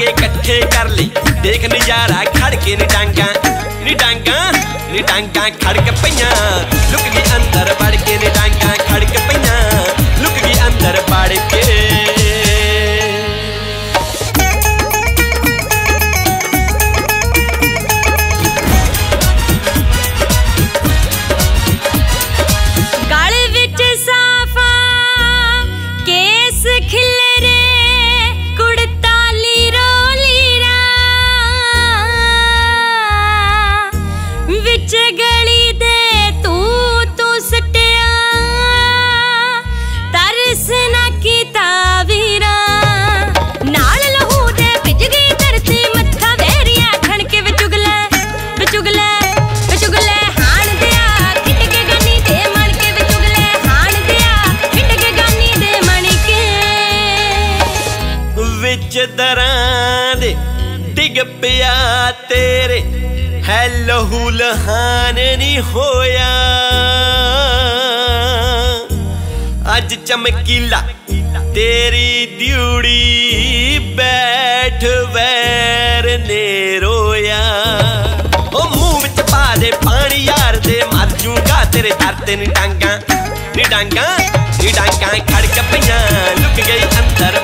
के कट्ठे कर ली देख नजारा खड़के नी डांगा खड़क पईया लुक गई अंदर बढ़ के नी डांगा खड़क पईया लुक गई अंदर बढ़ के। दरां दे डिग पिया तेरे है लहू लहान नहीं होया अज चमकीला तेरी ड्यूड़ी बैठ वैर ने रोया ओ मुंह विच पा दे पानी यार दे मर जूंगा तेरे दर ते नी डांगा खड़क पईया लुक गई अंदर